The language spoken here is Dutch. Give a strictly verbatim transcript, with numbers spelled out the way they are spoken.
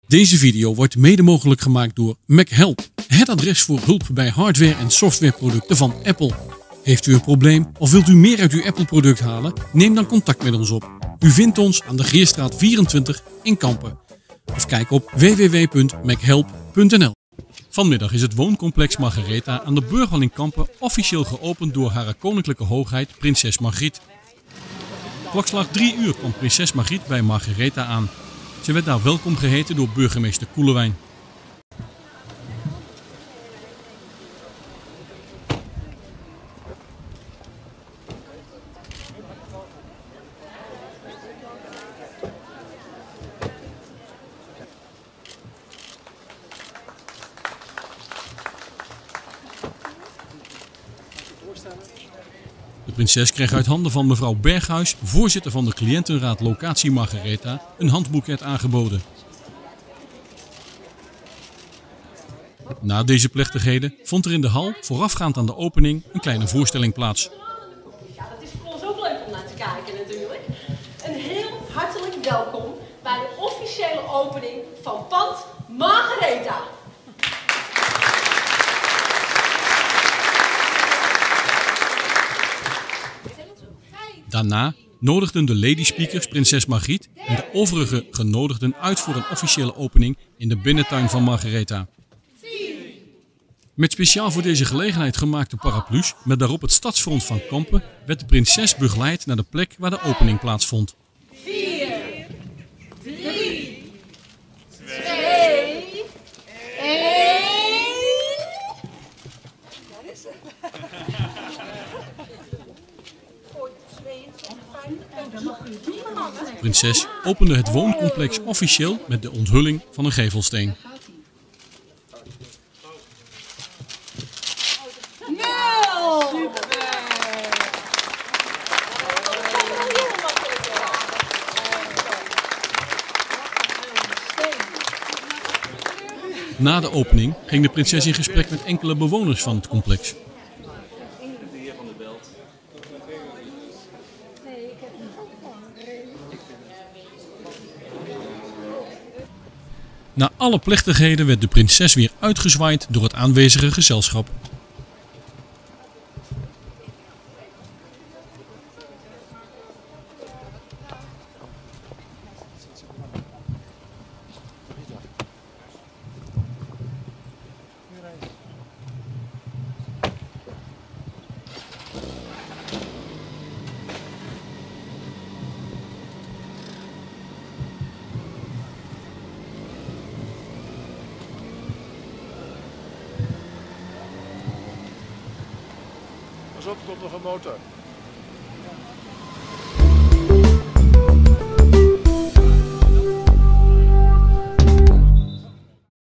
Deze video wordt mede mogelijk gemaakt door MacHelp, het adres voor hulp bij hardware- en softwareproducten van Apple. Heeft u een probleem of wilt u meer uit uw Apple-product halen? Neem dan contact met ons op. U vindt ons aan de Geerstraat vierentwintig in Kampen. Of kijk op w w w punt machelp punt n l. Vanmiddag is het wooncomplex Margaretha aan de Burgwal in Kampen officieel geopend door Hare Koninklijke Hoogheid Prinses Margriet. Klokslag drie uur kwam prinses Margriet bij Margaretha aan. Ze werd daar welkom geheten door burgemeester Koelewijn. De prinses kreeg uit handen van mevrouw Berghuis, voorzitter van de cliëntenraad Locatie Margaretha, een handboeket aangeboden. Na deze plechtigheden vond er in de hal, voorafgaand aan de opening, een kleine voorstelling plaats. Ja, dat is voor ons ook leuk om naar te kijken natuurlijk. Een heel hartelijk welkom bij de officiële opening van pand Margaretha. Daarna nodigden de lady speakers prinses Margriet en de overige genodigden uit voor een officiële opening in de binnentuin van Margaretha. Met speciaal voor deze gelegenheid gemaakte paraplu's met daarop het stadsfront van Kampen werd de prinses begeleid naar de plek waar de opening plaatsvond. vier, drie, twee, één. De prinses opende het wooncomplex officieel met de onthulling van een gevelsteen. Na de opening ging de prinses in gesprek met enkele bewoners van het complex. Na alle plechtigheden werd de prinses weer uitgezwaaid door het aanwezige gezelschap. Pas op, er komt nog een motor.